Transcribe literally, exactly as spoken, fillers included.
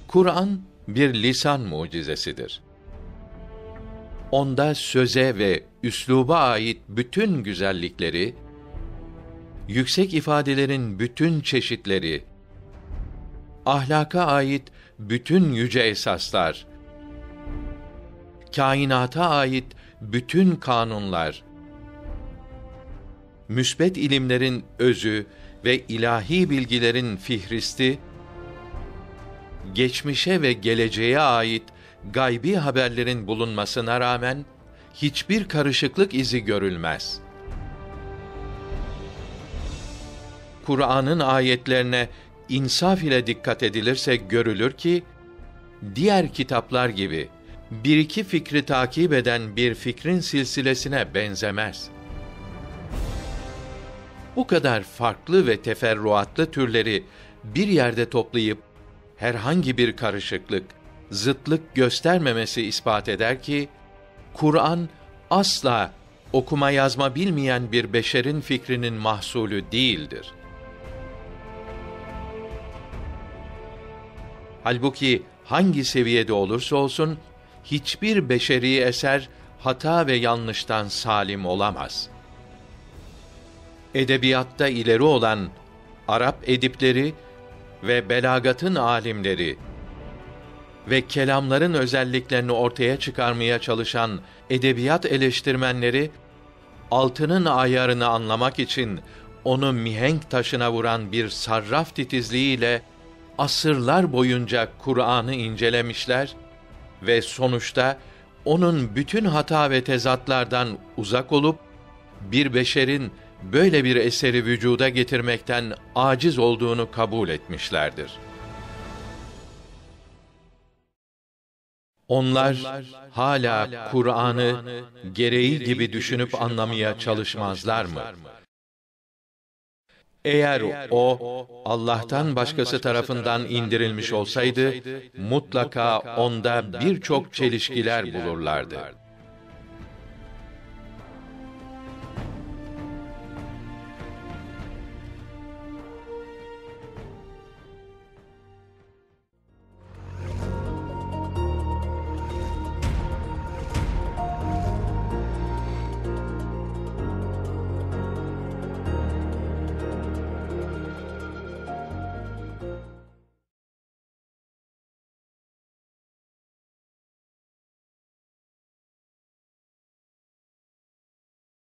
Kur'an bir lisan mucizesidir. Onda söze ve üsluba ait bütün güzellikleri, yüksek ifadelerin bütün çeşitleri, ahlaka ait bütün yüce esaslar, kainata ait bütün kanunlar, müsbet ilimlerin özü ve ilahi bilgilerin fihristi, geçmişe ve geleceğe ait gaybi haberlerin bulunmasına rağmen hiçbir karışıklık izi görülmez. Kur'an'ın ayetlerine insaf ile dikkat edilirse görülür ki, diğer kitaplar gibi bir iki fikri takip eden bir fikrin silsilesine benzemez. Bu kadar farklı ve teferruatlı türleri bir yerde toplayıp herhangi bir karışıklık, zıtlık göstermemesi ispat eder ki, Kur'an asla okuma yazma bilmeyen bir beşerin fikrinin mahsulü değildir. Halbuki hangi seviyede olursa olsun, hiçbir beşeri eser hata ve yanlıştan salim olamaz. Edebiyatta ileri olan Arap edipleri ve belagatın alimleri ve kelamların özelliklerini ortaya çıkarmaya çalışan edebiyat eleştirmenleri, altının ayarını anlamak için onu mihenk taşına vuran bir sarraf titizliğiyle asırlar boyunca Kur'an'ı incelemişler ve sonuçta onun bütün hata ve tezatlardan uzak olup bir beşerin böyle bir eseri vücuda getirmekten aciz olduğunu kabul etmişlerdir. Onlar hala Kur'an'ı gereği gibi düşünüp anlamaya çalışmazlar mı? Eğer o Allah'tan başkası tarafından indirilmiş olsaydı, mutlaka onda birçok çelişkiler bulurlardı.